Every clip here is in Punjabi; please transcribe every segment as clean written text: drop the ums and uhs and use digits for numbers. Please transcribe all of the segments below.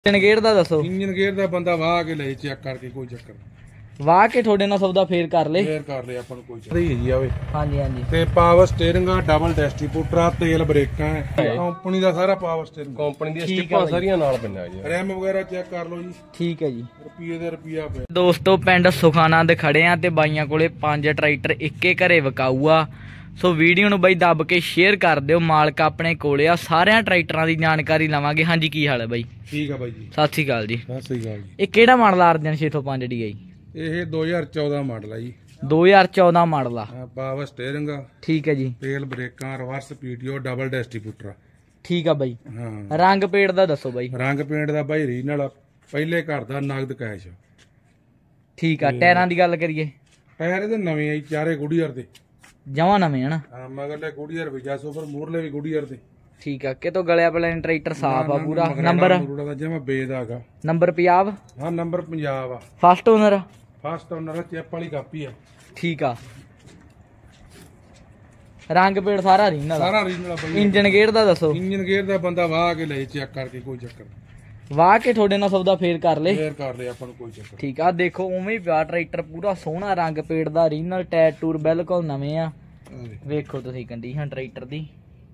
ਇੰਜਨ ਗੇਅਰ ਦਾ ਦੱਸੋ। ਇੰਜਨ ਗੇਅਰ ਦਾ ਬੰਦਾ ਵਾਹ ਕੇ ਲੈ ਚੈੱਕ ਕਰਕੇ ਕੋਈ ਚੱਕਰ ਵਾਹ ਕੇ ਤੁਹਾਡੇ ਨਾਲ ਸੌਦਾ ਫੇਰ ਕਰ ਲੇ ਆਪਾਂ ਨੂੰ ਕੋਈ ਚੱਕਰ ਹੀ ਜੀ ਆਵੇ। ਹਾਂਜੀ ਹਾਂਜੀ ਤੇ ਪਾਵਰ ਸਟੀਅਰਿੰਗ ਆ, ਡਬਲ ਡਿਸਟ੍ਰੀਬਿਊਟਰ ਆ, ਤੇਲ ਬ੍ਰੇਕਾਂ ਹੈ, ਕੰਪਨੀ ਦਾ ਸਾਰਾ ਪਾਵਰ ਸਟੀਅਰਿੰਗ, ਕੰਪਨੀ ਦੀਆਂ ਸਟਿੱਪਾਂ ਸਾਰੀਆਂ ਨਾਲ ਪੈਣਾ ਜੀ। ਰੈਮ ਵਗੈਰਾ ਚੈੱਕ ਕਰ ਲਓ ਜੀ। ਠੀਕ ਹੈ ਜੀ। ਰੁਪਏ ਦੇ ਰੁਪਿਆ ਪਿਆ। ਦੋਸਤੋ ਪਿੰਡ ਸੁਖਾਨਾ ਦੇ ਖੜੇ ਆ ਤੇ ਬਾਈਆਂ ਕੋਲੇ 5 ਟਰੈਕਟਰ ਇੱਕੇ ਘਰੇ ਵਿਕਾਊ ਆ। ਸੋ ਵੀਡੀਓ ਨੂੰ ਬਾਈ ਦੱਬ ਕੇ ਸ਼ੇਅਰ ਕਰ ਦਿਓ। ਮਾਲਕ ਆਪਣੇ ਕੋਲੇ ਆ, ਸਾਰਿਆਂ ਟਰੈਕਟਰਾਂ ਦੀ ਜਾਣਕਾਰੀ ਲਵਾਂਗੇ। ਹਾਂਜੀ ਕੀ ਹਾਲ ਹੈ ਬਾਈ? ਠੀਕ ਆ ਬਾਈ ਜੀ। ਸਤਿ ਸ਼੍ਰੀ ਅਕਾਲ ਜੀ। ਸਤਿ ਸ਼੍ਰੀ ਅਕਾਲ ਜੀ। ਇਹ ਕਿਹੜਾ ਮਾਡਲ ਆ ਅਰਜਨ 605 DI? ਇਹ 2014 ਮਾਡਲ ਆ ਜੀ। 2014 ਮਾਡਲ ਆ। ਪਾਵਰ ਸਟੀਅਰਿੰਗ ਆ। ਠੀਕ ਹੈ ਜੀ। ਤੇਲ ਬ੍ਰੇਕਾਂ, ਰਿਵਰਸ ਪੀਟੀਓ, ਡਬਲ ਡਿਸਟ੍ਰੀਬਿਊਟਰ ਆ। ਠੀਕ ਆ ਬਾਈ। ਹਾਂ ਰੰਗ ਪੇਂਟ ਦਾ ਦੱਸੋ ਬਾਈ। ਰੰਗ ਪੇਂਟ ਦਾ ਬਾਈ ਰੀਜਨਲ ਪਹਿਲੇ ਘਰ ਦਾ ਨਗਦ ਕੈਸ਼। ਠੀਕ ਆ। ਟਾਇਰਾਂ ਦੀ ਗੱਲ ਕਰੀਏ, ਟਾਇਰ ਇਹਦੇ ਨਵੇਂ ਆ ਜੀ, ਚਾਰੇ ਗੁਡੀਅਰ ਦੇ ਜਮਾਂ ਨਵੇਂ ਹਨਾ। ਹਾਂ ਮਗਰਲੇ ਗੁਡੀਅਰ ਵੀ ਜਾਸੋ ਪਰ ਮੂਰਲੇ ਵੀ ਗੁਡੀਅਰ ਦੇ। ਠੀਕ ਆ। ਕਿਤੋਂ ਗਲਿਆ ਪਲੈਨ ਟਰੈਕਟਰ ਸਾਫ ਆ ਪੂਰਾ। ਨੰਬਰ ਜਮਾ ਬੇਦਾਗਾ। ਨੰਬਰ ਪੰਜਾਬ? ਹਾਂ ਨੰਬਰ ਪੰਜਾਬ ਆ। First owner? First owner chip ਵਾਲੀ ਕਾਪੀ ਆ। ਠੀਕ ਆ। ਰੰਗ ਪੇੜ ਸਾਰਾ ਰੀਜਨਲ? ਸਾਰਾ ਰੀਜਨਲ ਬਾਈ। ਇੰਜਨ ਗੇਅਰ ਦਾ ਦੱਸੋ। ਇੰਜਨ ਗੇਅਰ ਦਾ ਬੰਦਾ ਵਾਹ ਕੇ ਲੈ ਚੈੱਕ ਕਰਕੇ ਕੋਈ ਚੱਕਰ ਵਾਹ ਕੇ ਤੁਹਾਡੇ ਨਾਲ ਸੌਦਾ ਫੇਰ ਕਰ ਲੇ ਆਪਾਂ ਨੂੰ ਕੋਈ ਚੱਕਰ। ਠੀਕ ਆ। ਦੇਖੋ ਉਵੇਂ ਹੀ ਪਿਆ ਟਰੈਕਟਰ, ਪੂਰਾ ਸੋਹਣਾ ਰੰਗ ਪੇੜ ਦਾ ਰੀਜਨਲ, ਟਾਇਰ ਟੂਰ ਬਿਲਕੁਲ ਨਵੇਂ ਆ। ਵੇਖੋ ਤੁਸੀਂ ਕੰਡੀਸ਼ਨ ਟਰੈਕਟਰ ਦੀ,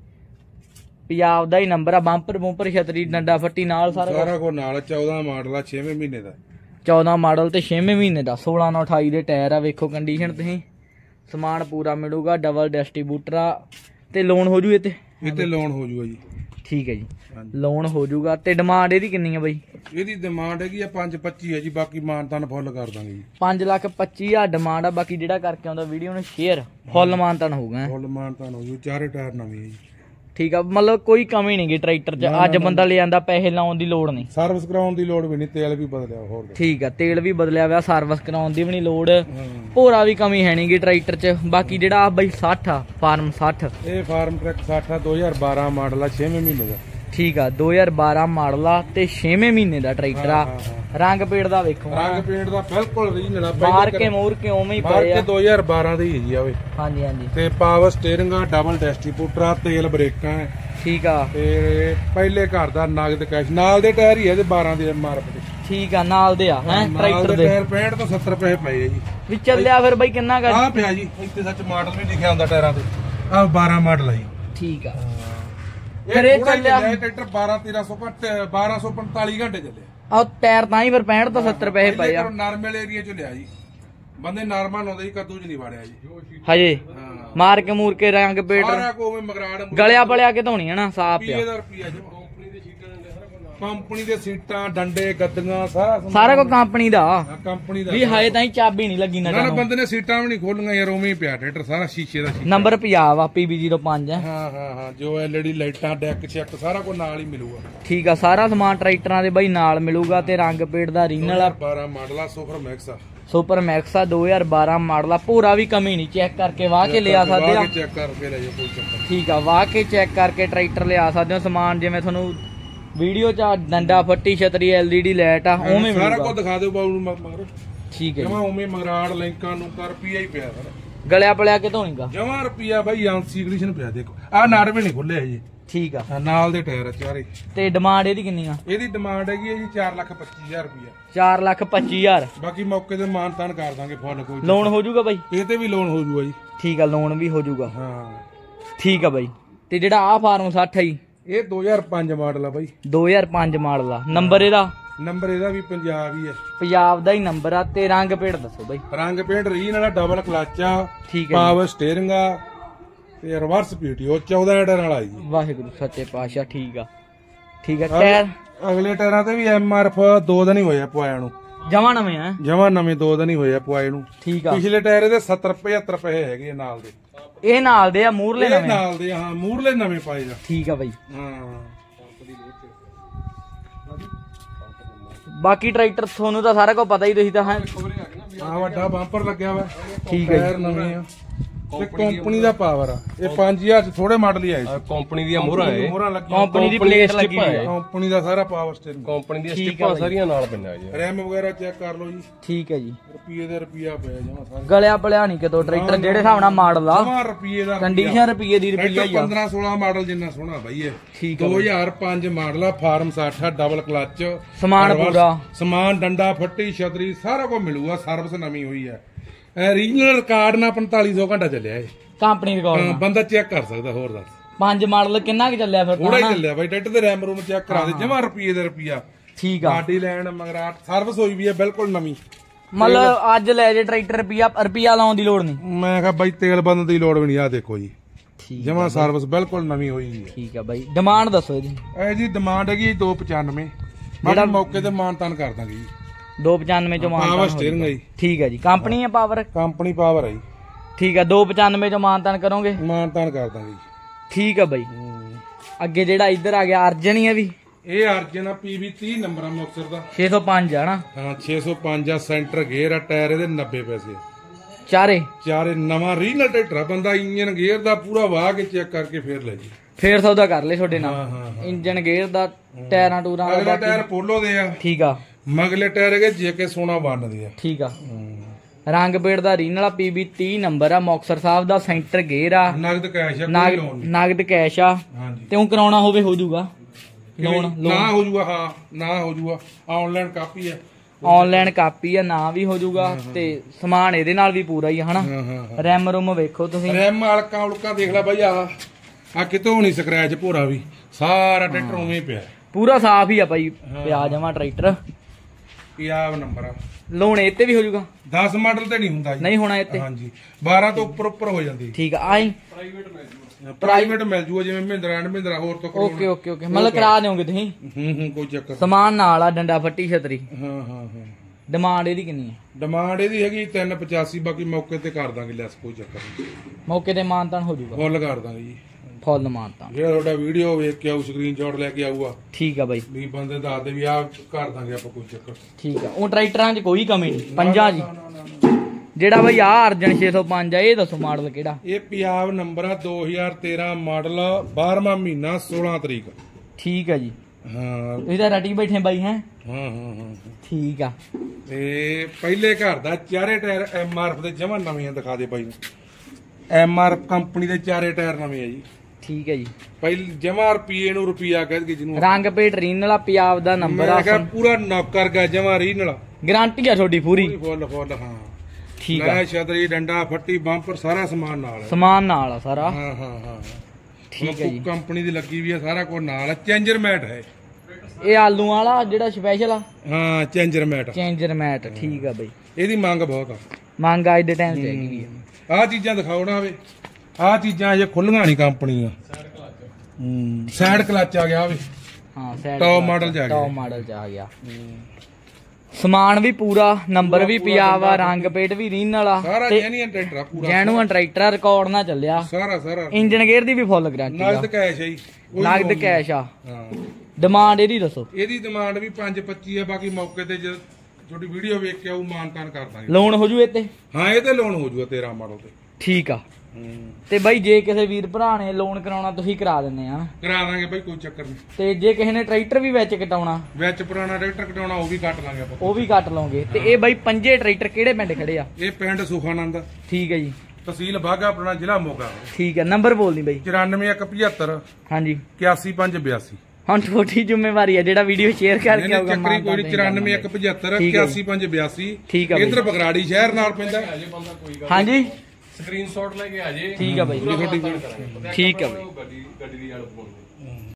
ਪੰਜਾਬ ਦਾ ਹੀ ਨੰਬਰ ਆ। ਬੰਪਰ ਬੂੰਪਰ, ਛਤਰੀ, ਡੰਡਾ ਫੱਟੀ ਨਾਲ ਸਾਰਾ ਕੁਝ ਨਾਲ। 14 ਮਾਡਲ ਆ, 6ਵੇਂ ਮਹੀਨੇ ਦਾ। 14 ਮਾਡਲ ਤੇ 6ਵੇਂ ਮਹੀਨੇ ਦਾ। 16/9/28 ਦੇ ਟਾਇਰ ਆ। ਵੇਖੋ ਕੰਡੀਸ਼ਨ ਤੁਸੀਂ, ਸਮਾਨ ਪੂਰਾ ਮਿਲੂਗਾ। ਡਬਲ ਡਿਸਟ੍ਰੀਬਿਊਟਰ ਆ ਤੇ ਲੋਨ ਹੋ ਜੂ ਇਹ ਤੇ ਲੋਨ ਹੋ ਜੂਗਾ ਜੀ। ਠੀਕ ਹੈ ਜੀ, ਲੋਨ ਹੋ ਜੂਗਾ। ਤੇ ਡਿਮਾਂਡ ਇਹਦੀ ਕਿੰਨੀ ਆ ਬਾਈ? ਇਹਦੀ ਡਿਮਾਂਡ ਹੈਗੀ ਆ 5.25 ਹੈ ਜੀ। ਬਾਕੀ ਮਾਨਤਾਨ ਫੁੱਲ ਕਰ ਦਾਂਗੇ ਜੀ। 5,25,000 ਡਿਮਾਂਡ ਆ। ਬਾਕੀ ਜਿਹੜਾ ਕਰਕੇ ਆਉਂਦਾ ਵੀਡੀਓ ਨੂੰ ਸ਼ੇਅਰ, ਫੁੱਲ ਮਾਨਤਾਨ ਹੋਊਗਾ। ਫੁੱਲ ਮਾਨਤਾਨ ਹੋ ਜੂ। ਚਾਰੇ ਟਾਇਰ ਨਵੇਂ ਜੀ। ਠੀਕ ਆ। ਮਤਲਬ ਕੋਈ ਕਮੀ ਨਹੀਂ ਗੀ ਟਰੈਕਟਰ 'ਚ। ਅੱਜ ਬੰਦਾ ਲੈ ਆਂਦਾ, ਪੈਸੇ ਲਾਉਣ ਦੀ ਲੋੜ ਨਹੀਂ, ਸਰਵਿਸ ਕਰਾਉਣ ਦੀ ਲੋੜ ਵੀ ਨਹੀਂ, ਤੇਲ ਵੀ ਬਦਲਿਆ ਹੋਰ। ਠੀਕ ਆ। ਤੇਲ ਵੀ ਬਦਲਿਆ ਹੋਇਆ, ਸਰਵਿਸ ਕਰਾਉਣ ਦੀ ਵੀ ਨਹੀਂ ਲੋੜ, ਭੋਰਾ ਵੀ ਕਮੀ ਹੈ ਨੀ ਗੀ ਟਰੈਕਟਰ 'ਚ। ਬਾਕੀ ਜਿਹੜਾ ਆ ਬਾਈ 60 ਆ, ਫਾਰਮ 60, ਇਹ ਫਾਰਮ ਟਰੈਕ 60 ਆ, 2012 ਮਾਡਲ ਆ, 6ਵੇਂ ਮਹੀਨੇ ਦਾ। ਠੀਕ ਆ। 2012 ਮਾਡਲ ਆ ਤੇ 6ਵੇਂ ਮਹੀਨੇ ਦਾ ਟਰੈਕਟਰ ਆ। ਰੰਗ ਪੇੜ ਦਾ ਵੇਖੋ, ਰੰਗ ਪੇਂਟ ਦਾ ਬਿਲਕੁਲ ਰੀਜਨਲ ਆ। ਮਾਰ ਕੇ ਮੂਰ ਕੇ ਉਵੇਂ ਹੀ ਪਏ ਆ। 2012 ਦੀ ਹੈ ਜੀ ਆਵੇ। ਹਾਂਜੀ ਹਾਂਜੀ। ਤੇ ਪਾਵਰ ਸਟੀਅਰਿੰਗ ਆ, ਡਬਲ ਡਿਸਟ੍ਰੀਬਿਊਟਰ ਆ, ਤੇਲ ਬ੍ਰੇਕਾਂ ਹੈ। ਠੀਕ ਆ। ਤੇ ਪਹਿਲੇ ਘਰ ਦਾ ਨਗਦ ਕੈਸ਼, ਨਾਲ ਦੇ ਟਾਇਰ ਹੀ ਆ ਇਹਦੇ 12 ਦੇ MRP ਦੇ। ਠੀਕ ਆ। ਨਾਲ ਦੇ ਆ ਹੈ ਟਰੈਕਟਰ ਦੇ ਟਾਇਰ 65 ਤੋਂ 70 ਪੈਸੇ ਪਏ ਆ ਜੀ। ਵੀ ਚੱਲਿਆ ਫਿਰ ਬਾਈ ਕਿੰਨਾ ਕਰ ਆ ਪਿਆ ਜੀ। ਇੱਥੇ ਸੱਚ ਮਾਡਲ ਵੀ ਲਿਖਿਆ ਹੁੰਦਾ ਟਾਇਰਾਂ ਤੇ। ਆ 12 ਮਾਡਲ ਆ ਜੀ। ਠੀਕ ਆ। ਫਿਰ ਇਹ ਚੱਲਿਆ ਟਰੈਕਟਰ 12-1300 ਘੱਟ 1245 ਘੰਟੇ ਚੱਲਿਆ। ਆ ਟਾਇਰ ਤਾਂ ਹੀ ਫਿਰ 65 ਤੋਂ 70 ਪੈਸੇ ਪਏ ਆ। ਨਾਰਮਲ ਏਰੀਆ ਚ ਲਿਆ ਜੀ ਬੰਦੇ, ਨਾਰਮਲ ਆਉਂਦੇ ਜੀ, ਕੱਦੂ ਚ ਨਹੀਂ ਵਾੜਿਆ ਜੀ ਹਜੇ। ਮਾਰ ਕੇ ਮੂਰ ਕੇ ਰੰਗ ਪੇਟ ਸਾਰਾ ਕੋਵੇਂ ਮਗਰਾੜ ਗਲਿਆ ਬਲਿਆ ਕੇ ਧੋਣੀ ਹੈ ਨਾ, ਸਾਫ ਪਿਆ। ਰੁਪਿਆ ਜੀ। ਕੰਪਨੀ ਦੇ ਸੀਟਾਂ, ਡੰਡੇ, ਗੱਦੀਆਂ, ਸਾਰਾ ਕੁਝ ਕੰਪਨੀ ਦਾ। ਕੰਪਨੀ ਦਾ ਵੀ ਹਜੇ ਤਾਂ ਹੀ ਚਾਬੀ ਨਹੀਂ ਲੱਗੀ ਨਾ। ਬੰਦੇ ਨੇ ਸੀਟਾਂ ਵੀ ਨਹੀਂ ਖੋਲੀਆਂ ਯਾਰ, ਉਵੇਂ ਹੀ ਪਿਆ ਟਰੈਕਟਰ ਸਾਰਾ ਸ਼ੀਸ਼ੇ ਦਾ। ਨੰਬਰ ਪੰਜਾਬ ਆ, PB05 ਹੈ। ਹਾਂ ਹਾਂ ਹਾਂ। ਜੋ LED ਲਾਈਟਾਂ, ਡੈਕ ਚੈੱਕ ਸਾਰਾ ਕੁਝ ਨਾਲ ਹੀ ਮਿਲੂਗਾ। ਠੀਕ ਆ। ਸਾਰਾ ਸਮਾਨ ਟਰੈਕਟਰਾਂ ਦੇ ਬਾਈ ਨਾਲ ਮਿਲੂਗਾ। ਤੇ ਰੰਗ ਪੇਟ ਦਾ ਰੀਜਨਲ ਆ। 12 ਮਾਡਲ ਆ, ਸੁਪਰ ਮੈਕਸ ਆ। ਸੁਪਰ ਮੈਕਸ ਆ, 2012 ਮਾਡਲ ਆ। ਪੂਰਾ ਵੀ ਕਮੀ ਨਹੀਂ, ਚੈੱਕ ਕਰਕੇ ਵਾਹ ਕੇ ਲਿਆ ਸਕਦੇ ਆ। ਚੈੱਕ ਕਰਕੇ ਲੈ ਜਾਓ, ਕੋਈ ਚੱਕਰ। ਠੀਕ ਆ। ਵਾਹ ਕੇ ਚੈੱਕ ਕਰਕੇ ਟਰੈਕਟਰ ਲਿਆ ਸਕਦੇ ਹੋ। ਸਮਾਨ ਜਿਵੇਂ ਤੁਹਾਨੂੰ ਵੀਡੀਓ ਚ ਡੰਡਾ ਫੱਟੀ, ਛਤਰੀ, LED ਲਾਈਟ ਆ, ਉਵੇਂ ਸਾਰਾ ਕੁਝ ਦਿਖਾ ਦਿਓ ਬਾਬੂ ਨੂੰ ਮਗਰ। ਠੀਕ ਹੈ ਜਮਾ ਉਵੇਂ ਮਗਰਾੜ ਲਿੰਕਾਂ ਨੂੰ ਕਰ ਰੁਪਿਆ ਹੀ ਪਿਆ ਸਾਰਾ। ਗਲਿਆ ਪਲਿਆ ਕੇ ਧੋਣੀਗਾ ਜਮਾ ਰੁਪਿਆ ਬਾਈ। ਆਂਸੀ ਕੰਡੀਸ਼ਨ ਪਿਆ। ਦੇਖੋ ਆ ਨਾੜ ਵੀ ਨਹੀਂ ਖੁੱਲਿਆ ਜੀ। ਠੀਕ ਆ। ਨਾਲ ਦੇ ਟਾਇਰ ਚਾਰੇ। ਤੇ ਡਿਮਾਂਡ ਇਹਦੀ ਕਿੰਨੀ ਆ? ਇਹਦੀ ਡਿਮਾਂਡ ਹੈਗੀ ਹੈ ਜੀ 4,25,000 ਰੁਪਿਆ। 4,25,000। ਬਾਕੀ ਮੌਕੇ ਤੇ ਮਾਨਤਾਨ ਕਰ ਦਾਂਗੇ ਫੁੱਲ। ਕੋਈ ਲੋਨ ਹੋ ਜਾਊਗਾ ਬਾਈ? ਇਹ ਤੇ ਵੀ ਲੋਨ ਹੋ ਜਾਊਗਾ ਜੀ। ਠੀਕ ਆ। ਲੋਨ ਵੀ ਹੋ ਜਾਊਗਾ। ਹਾਂ ਠੀਕ ਆ ਬਾਈ। ਤੇ ਜਿਹੜਾ ਆ ਫਾਰਮ 60 ਆ ਜੀ, ਇਹ 2005 ਮਾਡਲ ਆ ਬਾਈ। 2005 ਮਾਡਲ ਆ। ਨੰਬਰ ਇਹਦਾ? ਨੰਬਰ ਇਹਦਾ ਵੀ ਪੰਜਾਬ ਹੀ ਹੈ। ਪੰਜਾਬ ਦਾ ਹੀ ਨੰਬਰ ਆ। ਤੇ ਰੰਗ ਪੇਂਟ ਦੱਸੋ ਬਾਈ। ਰੰਗ ਪੇਂਟ ਰੀਜਨਲ ਆ, ਡਬਲ ਕਲਚ ਆ। ਠੀਕ ਹੈ। ਪਾਵਰ ਸਟੀਅਰਿੰਗ ਆ ਤੇ ਰਿਵਰਸ ਪੀਟੀਓ 14 ਟਾਇਰ ਵਾਲਾ ਜੀ। ਵਾਹਿਗੁਰੂ ਸੱਚੇ ਪਾਤਸ਼ਾਹ। ਠੀਕ ਆ। ਠੀਕ ਆ। ਟਾਇਰ ਅਗਲੇ ਟਾਇਰਾਂ ਤੇ ਵੀ MRF 2 ਦਿਨ ਹੀ ਹੋਇਆ ਪਵਾਇਆ ਨੂੰ। ਜਮਾ ਨਵੇਂ ਆ? ਜਮਾ ਨਵੇਂ 2 ਦਿਨ ਹੀ ਹੋਇਆ ਪਵਾਏ ਨੂੰ। ਠੀਕ ਆ। ਪਿਛਲੇ ਟਾਇਰ ਇਹਦੇ 70-75 ਪੈਸੇ ਹੈਗੇ ਨਾਲ ਦੇ। ਇਹ ਨਾਲ ਦੇ ਆ, ਮੂਰਲੇ ਨਵੇਂ? ਨਾਲ ਦੇ ਹਾਂ, ਮੂਰਲੇ ਨਵੇਂ ਪਾਏ ਜਾ। ਠੀਕ ਆ ਬਾਈ। ਹਾਂ। ਬਾਕੀ ਟਰੈਕਟਰ ਤੁਹਾਨੂੰ ਤਾਂ ਸਾਰਾ ਕੁਝ ਪਤਾ ਹੀ, ਤੁਸੀਂ ਤਾਂ ਹਾਂ ਵੱਡਾ ਬੰਪਰ ਲੱਗਿਆ ਵਾ। ਠੀਕ ਹੈ। ਟਾਇਰ ਨਵੇਂ ਆ। ਤੇ ਕੰਪਨੀ ਦਾ ਪਾਵਰ ਆ ਇਹ 5000 ਚ ਥੋੜੇ ਮਾਡਲ ਹੀ ਆਏ ਸੀ ਕੰਪਨੀ ਦੀਆਂ ਮੋਹਰਾਂ ਹੈ ਮੋਹਰਾਂ ਲੱਗੀਆਂ ਕੰਪਨੀ ਦੀ ਪਲੇਟ ਲੱਗੀ ਹੋਈ ਹੈ ਕੰਪਨੀ ਦਾ ਸਾਰਾ ਪਾਵਰ ਸਟੀਅਰਿੰਗ ਕੰਪਨੀ ਦੀਆਂ ਸਟਿੱਪਾਂ ਸਾਰੀਆਂ ਨਾਲ ਪੈਂਦਾ ਜੀ ਰੈਮ ਵਗੈਰਾ ਚੈੱਕ ਕਰ ਲਓ ਜੀ ਠੀਕ ਹੈ ਜੀ ਰੁਪਏ ਦੇ ਰੁਪਿਆ ਪਿਆ ਜਮਾ ਸਾਰਾ ਗਲਿਆ ਪਲਿਆ ਨਹੀਂ ਕਿਤੋਂ ਟਰੈਕਟਰ ਜਿਹੜੇ ਹਿਸਾਬ ਨਾਲ ਮਾਡਲ ਆ ਜਮਾ ਰੁਪਏ ਦਾ ਕੰਡੀਸ਼ਨ ਰੁਪਏ ਦੀ ਰੁਪਈਆ ਹੀ ਆ 15 16 ਮਾਡਲ ਜਿੰਨਾ ਸੋਹਣਾ ਬਾਈ ਇਹ ਠੀਕ ਹੈ 2005 ਮਾਡਲ ਆ ਫਾਰਮ 60 ਡਬਲ ਕਲਚ ਸਮਾਨ ਪੂਰਾ ਸਮਾਨ ਡੰਡਾ ਫੱਟੀ ਛਤਰੀ ਸਾਰਾ ਕੁਝ ਮਿਲੂਗਾ ਸਰਵਿਸ ਨਵੀਂ ਹੋਈ ਹੈ ਰੀਜਨਲ ਰਿਕਾਰਡ ਨਾਲ 4500 ਘੰਟਾ ਚੱਲਿਆ ਇਹ ਕੰਪਨੀ ਰਿਕਾਰਡ ਬੰਦਾ ਚੈੱਕ ਕਰ ਸਕਦਾ ਹੋਰ ਦੱਸ 5 ਮਾਡਲ ਕਿੰਨਾ ਕੁ ਚੱਲਿਆ ਫਿਰ ਥੋੜਾ ਹੀ ਚੱਲਿਆ ਬਾਈ ਟਰੈਕਟਰ ਦੇ ਰੈਮ ਰੂਮ ਚੈੱਕ ਕਰਾ ਦੇ ਜਮਾ ਰੁਪਏ ਦੇ ਰੁਪਿਆ ਠੀਕ ਆ ਗਾਡੀ ਲੈਣ ਮਗਰਾਟ ਸਰਵਿਸ ਹੋਈ ਵੀ ਹੈ ਬਿਲਕੁਲ ਨਵੀਂ ਮਤਲਬ ਅੱਜ ਲੈ ਜੇ ਟਰੈਕਟਰ ਰੁਪਿਆ ਲਾਉਣ ਦੀ ਲੋੜ ਨਹੀਂ ਮੈਂ ਕਿਹਾ ਬਾਈ ਤੇਲ ਬੰਦ ਦੀ ਲੋੜ ਵੀ ਨਹੀਂ ਆ ਦੇਖੋ ਜੀ ਠੀਕ ਜਮਾ ਸਰਵਿਸ ਬਿਲਕੁਲ ਨਵੀਂ ਹੋਈ ਹੈ ਠੀਕ ਆ ਬਾਈ ਡਿਮਾਂਡ ਦੱਸੋ ਇਹਦੀ ਇਹ ਜੀ ਡਿਮਾਂਡ ਹੈਗੀ 295 ਜਿਹੜਾ ਮੌਕੇ ਤੇ ਮਾਨਤਾਨ ਕਰ ਦਾਂਗੇ ਜੀ 295 ਚੋਂ ਪਾਵਰ ਮਾਨਤਾਨ ਸਟੀਅਰਿੰਗ ਹੈ ਜੀ ਠੀਕ ਹੈ ਜੀ ਕੰਪਨੀ ਹੈ ਪਾਵਰ ਕੰਪਨੀ ਪਾਵਰ ਹੈ ਜੀ ਠੀਕ ਆ 295 ਚੋਂ ਮਾਨਤਾਨ ਕਰੋਗੇ ਮਾਨਤਾਨ ਕਰ ਦਾਂਗੇ ਜੀ ਠੀਕ ਆ ਬਾਈ ਅੱਗੇ ਜਿਹੜਾ ਇੱਧਰ ਆ ਗਿਆ ਅਰਜਨ ਹੀ ਹੈ ਵੀ ਇਹ ਅਰਜਨ ਆ PV 30 ਨੰਬਰ ਆ ਮੁਕਤਸਰ ਦਾ 605 ਆ ਨਾ ਹਾਂ 605 ਆ ਸੈਂਟਰ ਗੇਅਰ ਆ ਟਾਇਰ ਇਹਦੇ 90 ਪੈਸੇ ਚਾਰੇ ਨਵਾਂ ਰੀਜਨਲ ਟਰੈਕਟਰ ਆ ਬੰਦਾ ਇੰਜਨ ਗੇਅਰ ਦਾ ਪੂਰਾ ਵਾਹ ਕੇ ਚੈੱਕ ਕਰਕੇ ਫੇਰ ਲੈ ਜੀ ਫੇਰ ਸੌਦਾ ਕਰ ਲੈ ਤੁਹਾਡੇ ਨਾਲ ਹਾਂ ਇੰਜਨ ਗੇਅਰ ਦਾ ਟਾਇਰਾਂ ਟੂਰਾਂ ਦਾ ਅਗਲਾ ਟਾਇਰ ਪੋਲੋ ਦੇ ਆ ਠੀਕ ਆ ਮਗਲੇ ਟਾਇਰ ਹੈਗੇ JK ਸੋਨਾ ਵੰਨ ਦੇ ਆ ਠੀਕ ਆ ਰੰਗ ਪੇੜ ਦਾ ਰੀਨ ਵਾਲਾ PB 30 ਨੰਬਰ ਆ ਮੁਕਤਸਰ ਸਾਹਿਬ ਦਾ ਸੈਂਟਰ ਗੇਅਰ ਆ ਨਗਦ ਕੈਸ਼ ਆ ਕੋਈ ਲੋਨ ਨਹੀਂ ਨਗਦ ਕੈਸ਼ ਆ ਹਾਂਜੀ ਤੇ ਉਹ ਕਰਾਉਣਾ ਹੋਵੇ ਹੋ ਜਾਊਗਾ ਲੋਨ ਨਾ ਹੋ ਜਾਊਗਾ ਹਾਂ ਨਾ ਹੋ ਜਾਊਗਾ ਆਨਲਾਈਨ ਕਾਪੀ ਹੈ ਆਨਲਾਈਨ ਕਾਪੀ ਆ ਨਾ ਵੀ ਹੋ ਜਾਊਗਾ ਤੇ ਸਮਾਨ ਇਹਦੇ ਨਾਲ ਵੀ ਪੂਰਾ ਹੀ ਆ ਹਨਾ ਹਾਂ ਹਾਂ ਰੈਮ ਰੂਮ ਵੇਖੋ ਤੁਸੀਂ ਰੈਮ ਹਲਕਾ ਉਲਕਾ ਦੇਖ ਲੈ ਬਾਈ ਆ ਕਿਤੋਂ ਨਹੀਂ ਸਕ੍ਰੈਚ ਭੋਰਾ ਵੀ ਸਾਰਾ ਟਰੈਕਟਰ ਉਵੇਂ ਹੀ ਪਿਆ ਪੂਰਾ ਸਾਫ ਹੀ ਆ ਭਾਈ ਪਿਆ ਜਮਾ ਟਰੈਕਟਰ ਪੰਜਾਬ ਨੰਬਰ ਆ ਲੋਨ ਇਹ ਤੇ ਵੀ ਹੋ ਜਾਊਗਾ 10 ਮਾਡਲ ਤੇ ਨਹੀਂ ਹੁੰਦਾ ਜੀ ਨਹੀਂ ਹੋਣਾ ਇਹ ਤੇ ਹਾਂਜੀ 12 ਤੋਂ ਉੱਪਰ ਹੋ ਜਾਂਦੀ ਠੀਕ ਆ ਆਈ ਪ੍ਰਾਈਵੇਟ ਮਿਲ ਜੂਗਾ ਜਿਵੇਂ ਮਹਿੰਦਰਾ ਐਂਡ ਮਹਿੰਦਰਾ ਹੋਰ ਤੋਂ ਓਕੇ ਮਤਲਬ ਕਰਾ ਦਿਓਗੇ ਤੁਸੀਂ ਕੋਈ ਚੱਕਰ ਸਮਾਨ ਨਾਲ ਆ ਡੰਡਾ ਫੱਟੀ ਛਤਰੀ ਹਾਂ ਡਿਮਾਂਡ ਇਹਦੀ ਕਿੰਨੀ ਹੈ ਡਿਮਾਂਡ ਇਹਦੀ ਹੈਗੀ 385 ਬਾਕੀ ਮੌਕੇ ਤੇ ਕਰ ਦਾਂਗੇ ਲੈਸ ਕੋਈ ਚੱਕਰ ਨਹੀਂ ਮੌਕੇ ਤੇ ਮਾਨਤਾਨ ਹੋ ਜਾਊਗਾ ਫੁੱਲ ਕਰ ਦਾਂਗੇ ਜੀ ਫੁੱਲ ਮਾਨਤਾਨ ਜਿਹੜਾ ਤੁਹਾਡਾ ਵੀਡੀਓ ਵੇਖ ਕੇ ਆਊ ਸਕਰੀਨਸ਼ਾਟ ਲੈ ਕੇ ਆਊਗਾ ਠੀਕ ਆ ਬਾਈ ਵੀ ਬੰਦੇ ਦੱਸਦੇ ਵੀ ਆ ਕਰ ਦਾਂਗੇ ਆਪਾਂ ਕੋਈ ਚੱਕਰ ਠੀਕ ਆ ਉਹ ਟਰੈਕਟਰਾਂ 'ਚ ਕੋਈ ਕਮੀ ਨਹੀਂ ਪੰਜਾਂ ਜੀ ਜਿਹੜਾ ਬਾਈ ਆ ਅਰਜਨ 605 ਆ ਇਹ ਦੱਸੋ ਮਾਡਲ ਕਿਹੜਾ ਇਹ ਪੰਜਾਬ ਨੰਬਰ ਆ 2013 ਮਾਡਲ 12ਵਾਂ ਮਹੀਨਾ 16 ਤਰੀਕ ਠੀਕ ਆ ਜੀ ਹਾਂ ਤੁਸੀਂ ਤਾਂ ਰਟੀ ਬੈਠੇ ਬਾਈ ਹੈ ਹਾਂ ਠੀਕ ਆ ਤੇ ਪਹਿਲੇ ਘਰ ਦਾ ਚਾਰੇ ਟਾਇਰ MRF ਦੇ ਜਮਾਂ ਨਵੇਂ ਦਿਖਾ ਦੇ ਬਾਈ MRF ਕੰਪਨੀ ਦੇ ਚਾਰੇ ਟਾਇਰ ਨਵੇਂ ਆ ਜੀ ਠੀਕ ਹੈ ਜੀ ਪਹਿਲ ਜਮਾਂ ਰੁਪਏ ਨੂੰ ਰੁਪਿਆ ਕਹਿੰਦੇ ਜਿਹਨੂੰ ਰੰਗ ਪੇਟ ਰੀਨ ਵਾਲਾ ਪੰਜਾਬ ਦਾ ਨੰਬਰ ਆ ਮੈਂ ਕਿਹਾ ਪੂਰਾ ਨੌਕ ਕਰ ਗਿਆ ਜਮਾਂ ਰੀਨਲ ਗਾਰੰਟੀ ਆ ਤੁਹਾਡੀ ਪੂਰੀ ਫੁੱਲ ਹਾਂ ਠੀਕ ਆ ਲੈ ਛਤਰੀ ਡੰਡਾ ਫੱਟੀ ਬੰਪਰ ਸਾਰਾ ਸਮਾਨ ਨਾਲ ਹੈ ਸਮਾਨ ਨਾਲ ਆ ਸਾਰਾ ਹਾਂ ਠੀਕ ਹੈ ਜੀ ਕੰਪਨੀ ਦੀ ਲੱਗੀ ਵੀ ਆ ਸਾਰਾ ਕੁਝ ਨਾਲ ਹੈ ਚੇਂਜਰ ਮੈਟ ਹੈ ਇਹ ਆਲੂ ਵਾਲਾ ਜਿਹੜਾ ਸਪੈਸ਼ਲ ਆ ਹਾਂ ਚੇਂਜਰ ਮੈਟ ਠੀਕ ਆ ਬਈ ਇਹਦੀ ਮੰਗ ਬਹੁਤ ਆ ਮੰਗ ਅੱਜ ਦੇ ਟਾਈਮ 'ਚ ਹੈਗੀ ਵੀ ਆ ਆਹ ਚੀਜ਼ਾਂ ਦਿਖਾਓ ਨਾ ਵੇ ਆਹ ਚੀਜ਼ਾਂ ਅਜੇ ਖੁੱਲੀਆਂ ਨਹੀਂ ਕੰਪਨੀ ਆ ਸਾਈਡ ਕਲਚ ਆ ਗਿਆ ਵੇ ਹਾਂ ਸਾਈਡ ਟੌਪ ਮਾਡਲ ਚ ਆ ਗਿਆ ਟੌਪ ਮਾਡਲ ਚ ਆ ਗਿਆ ਸਮਾਨ ਵੀ ਪੂਰਾ ਨੰਬਰ ਵੀ ਪੰਜਾਬ ਆ ਰੰਗ ਪੇਟ ਵੀ ਰੀਨ ਵਾਲਾ ਸਾਰਾ ਜੈਨੂਇਨ ਟਰੈਕਟਰ ਆ ਪੂਰਾ ਜੈਨੂਇਨ ਟਰੈਕਟਰ ਰਿਕਾਰਡ ਨਾਲ ਚੱਲਿਆ ਸਾਰਾ ਇੰਜਨ ਗੇਅਰ ਦੀ ਵੀ ਫੁੱਲ ਗਾਰੰਟੀ ਆ ਨਗਦ ਕੈਸ਼ ਹੈ ਜੀ ਨਗਦ ਕੈਸ਼ ਆ ਹਾਂ ਡਿਮਾਂਡ ਇਹਦੀ ਦੱਸੋ ਇਹਦੀ ਡਿਮਾਂਡ ਵੀ 525 ਆ ਬਾਕੀ ਮੌਕੇ ਤੇ ਜੇ ਤੁਹਾਡੀ ਵੀਡੀਓ ਵੇਖ ਕੇ ਆਊ ਮਾਨਤਾਨ ਕਰ ਦਾਂਗੇ ਲੋਨ ਹੋ ਜੂ ਇਹ ਤੇ ਹਾਂ ਇਹ ਤੇ ਲੋਨ ਹੋ ਜੂਗਾ 13 ਮਾਡਲ ਤੇ ਠੀਕ ਆ ਤੇ ਬਾਈ ਜੇ ਕਿਸੇ ਵੀਰ ਭਰਾ ਨੇ ਲੋਨ ਕਰਾਉਣਾ ਤੁਸੀਂ ਕਰਾ ਦਿੰਦੇ ਆ ਕਰਾ ਦਾਂਗੇ ਬਾਈ ਕੋਈ ਚੱਕਰ ਨਹੀਂ ਤੇ ਜੇ ਕਿਸੇ ਨੇ ਟਰੈਕਟਰ ਵੀ ਵਿੱਚ ਕਟਾਉਣਾ ਵਿੱਚ ਪੁਰਾਣਾ ਟਰੈਕਟਰ ਕਟਾਉਣਾ ਉਹ ਵੀ ਕੱਟ ਲਾਂਗੇ ਆਪਾਂ ਉਹ ਵੀ ਕੱਟ ਲਓਗੇ ਤੇ ਇਹ ਬਾਈ ਪੰਜੇ ਟਰੈਕਟਰ ਕਿਹੜੇ ਪਿੰਡ ਖੜੇ ਆ ਇਹ ਪਿੰਡ ਸੁਖਾਨੰਦ ਠੀਕ ਹੈ ਜੀ ਤਹਿਸੀਲ ਬਾਘਾ ਪੁਰਾਣਾ ਜ਼ਿਲ੍ਹਾ ਮੋਗਾ ਠੀਕ ਹੈ ਨੰਬਰ ਬੋਲ ਨਹੀਂ ਬਾਈ 94175 ਹਾਂਜੀ 81582 ਹੁਣ ਛੋਟੀ ਜ਼ਿੰਮੇਵਾਰੀ ਆ ਜਿਹੜਾ ਵੀਡੀਓ ਸ਼ੇਅਰ ਕਰਕੇ ਆਊਗਾ ਚੱਕਰੀ ਕੋਈ 94175 81582 ਠੀਕ ਆ ਇਧਰ ਬਗਰਾੜੀ ਸ਼ਹਿਰ ਨਾਲ ਪੈਂਦਾ ਹਾਂਜੀ ਸਕਰੀਨਸ਼ਾਟ ਲੈ ਕੇ ਆ ਜੇ ਠੀਕ ਆ ਬਾਈ ਠੀਕ ਆ ਬਾਈ ਗੱਡੀ ਦੀ ਗੱਲ